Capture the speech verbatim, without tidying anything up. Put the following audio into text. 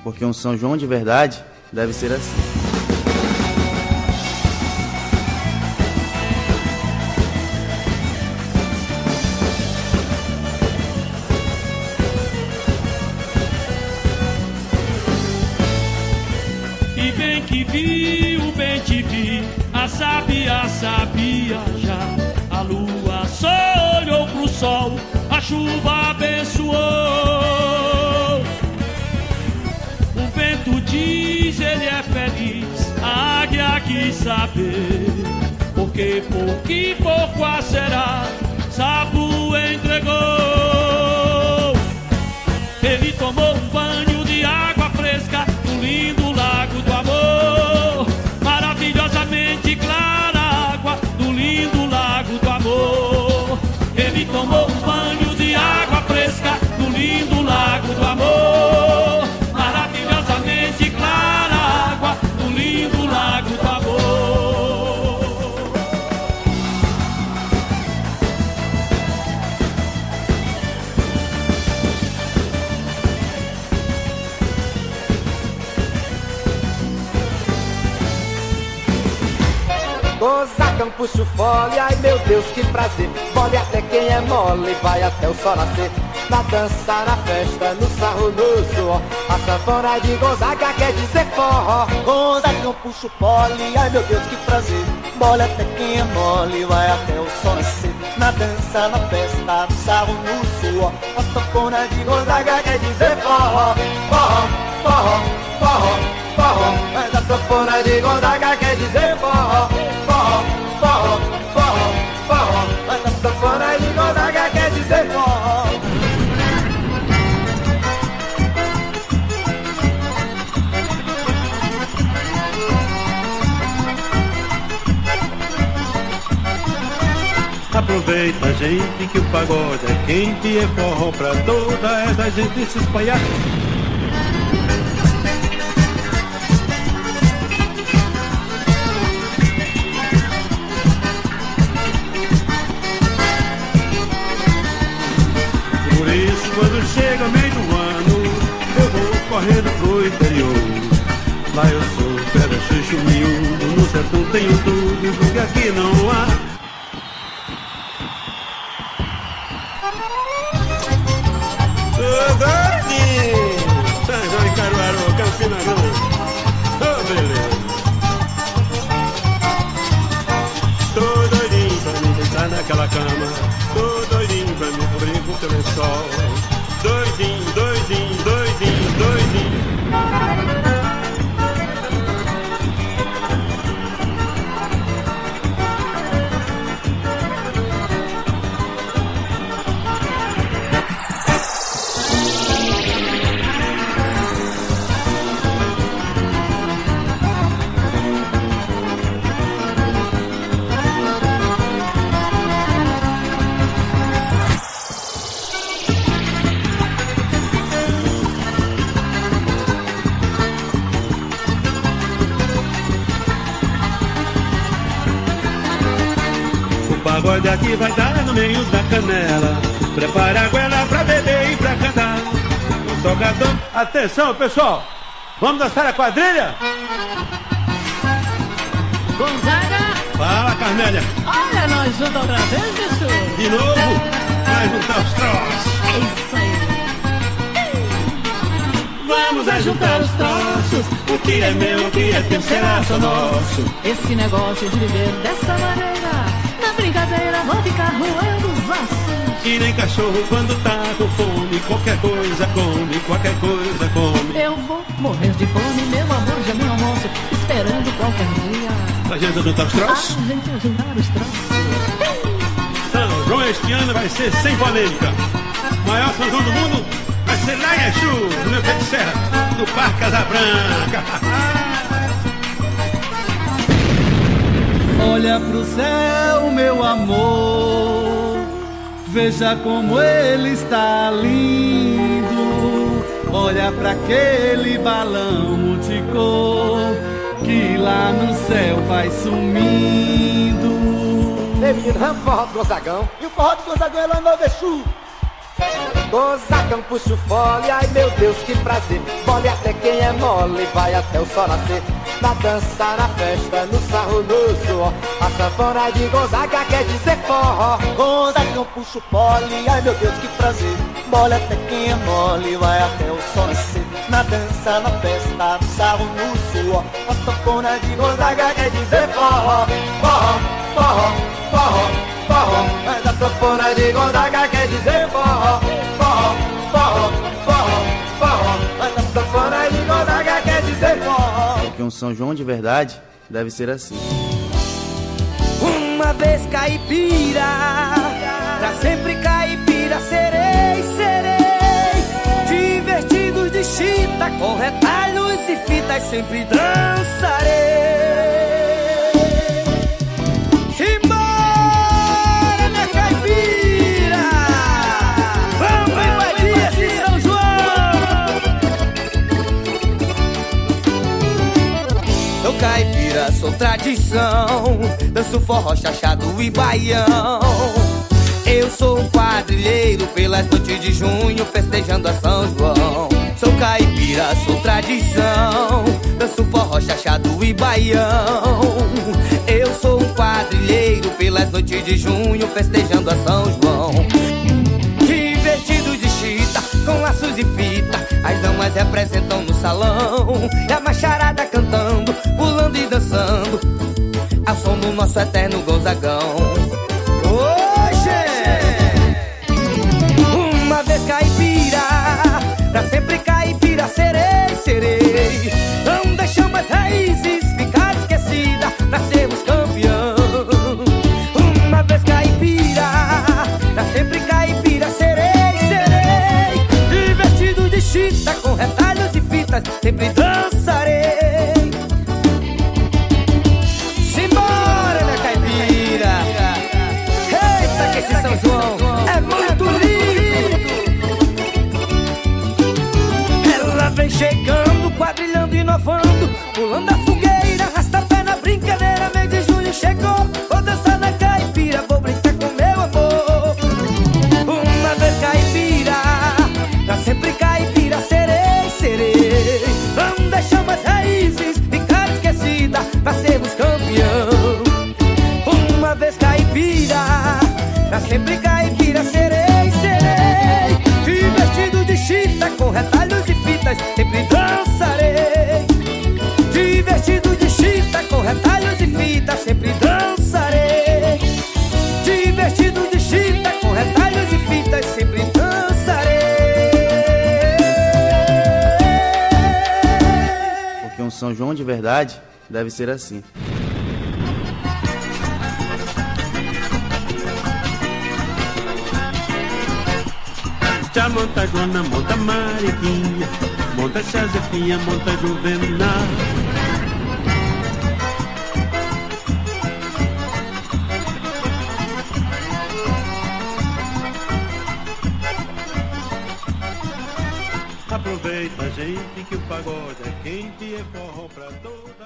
porque um São João de verdade deve ser assim. E bem que vi, o bem te vi, a sabia sabia já. A lua só olhou pro sol, a chuva abençoou. O vento diz, ele é feliz, a águia quis saber. Porque pouco e pouco a será, Sapo entregou. Ele tomou um banho de água fresca no lindo lago do amor. Maravilhosamente clara água do lindo lago do amor. Ele tomou um banho de água fresca no lindo lago do amor. Maravilhosamente clara água do lindo lago do amor. Gozagão, puxa o fole, ai meu Deus, que prazer. Mole até quem é mole, vai até o sol nascer. Na dança, na festa, no sarro, no suor. A sanfona de Gonzaga quer dizer forró. Gozagão, puxa o fole, ai meu Deus, que prazer. Mole até quem é mole, vai até o sol nascer. Na dança, na festa, no sarro, no suor. A sanfona de Gonzaga quer dizer forró. Forró, forró, forró, forró. Mas a sanfona de Gonzaga quer dizer forró. Forró, forró, forró, forró. Mas a sanfona de Gonzaga quer dizer forró. Aproveita, gente, que o pagode é quente e é forró pra toda essa gente se espalhar. Por isso, quando chega meio do ano, eu vou correndo pro interior. Lá eu sou pedra, xuxo, miúdo, no sertão tenho tudo, porque aqui não há. São João e Caruaru, Campina Grande. Oh, beleza. Tô doidinho pra me deitar naquela cama. Tô doidinho pra me cobrir com teu lençol. Doidinho, doidinho, doidinho, doidinho. O pagode aqui vai dar no meio da canela. Prepara a goela pra beber e pra cantar. O tocador... Atenção, pessoal! Vamos dançar a quadrilha? Gonzaga! Fala, Carmélia! Olha nós juntos outra vez, bicho! De novo, vai juntar os troços! É isso aí! Vamos a juntar os troços. O que é meu, o que é teu, será só nosso. Esse negócio de viver dessa maneira, na brincadeira vão ficar roendo os ossos. E nem cachorro quando tá com fome, qualquer coisa come, qualquer coisa come. Eu vou morrer de fome, meu amor, já meu almoço, esperando qualquer dia A gente juntar os troços? a gente juntar os troços. São João este ano vai ser sem polêmica. Maior São João do mundo vai ser lá em Exu, no meu pé de serra, no Parque Casa Branca. Olha pro céu, meu amor, veja como ele está lindo. Olha pra aquele balão multicor que lá no céu vai sumindo. Ei, menino, vamos pro forró do Gonzagão. E o forró do Gonzagão é lá no Exu. Gonzagão puxa o fole, ai meu Deus que prazer. Bole até quem é mole, vai até o sol nascer. Na dança, na festa, no sarro, no suor. A sanfona de Gonzaga quer dizer forró. Gonzagão puxa o fole, ai meu Deus que prazer. Bole até quem é mole, vai até o sol nascer. Na dança, na festa, no sarro, no suor. A sanfona de Gonzaga quer dizer forró. Forró, forró, forró, forró. Mas a sanfona de Gonzaga quer dizer forró. Forró, forró, forró, forró. Mas a sanfona de Gonzaga quer dizer forró. Porque um São João de verdade deve ser assim. Uma vez caipira, pra sempre caipira serei, serei. Divertidos de chita, com retalhos e fitas sempre dançarei. Simbora, minha caipira, vamos invadir esse São João. Sou caipira, sou tradição, danço forró, chachado e baião. Eu sou um quadrilheiro pelas noites de junho, festejando a São João. Sou caipira, sou tradição, danço forró, chachado e baião. Eu sou um quadrilheiro pelas noites de junho, festejando a São João. Divertido de chita, com laços e fita, as damas representam no salão. E a macharada cantando, pulando e dançando, ao som do nosso eterno Gonzagão. Hoje, uma vez caipira, pra sempre caipira serei, serei. Não deixamos as raízes ficar esquecidas pra sermos campeão. Uma vez caipira, pra sempre caipira serei, serei. Divertido de chita, com retalhos e fitas, sempre dançarei. Simbora, minha caipira, eita que esse São João é muito lindo. Ela vem chegando, quadrilhando, inovando, pulando a fogueira, arrasta-pé na brincadeira. Mês de junho chegou, vou dançar na caipira, vou brincar com meu amor. Uma vez caipira, pra sempre caipira serei, serei. Não deixamos as raízes ficar esquecidas pra sermos campeão. Uma vez caipira, pra sempre caipira serei, serei. Divertido de chita, com retalhos e fitas, sempre dançarei. Divertido de chita, com retalhos e fitas, sempre dançarei. Divertido de chita, com retalhos e fitas, sempre dançarei. Porque um São João de verdade deve ser assim. Já monta Gona, monta Mariquinha, monta Josefinha, monta Juvenal. Aproveita, gente, que o pagode é quente e é forró pra todos.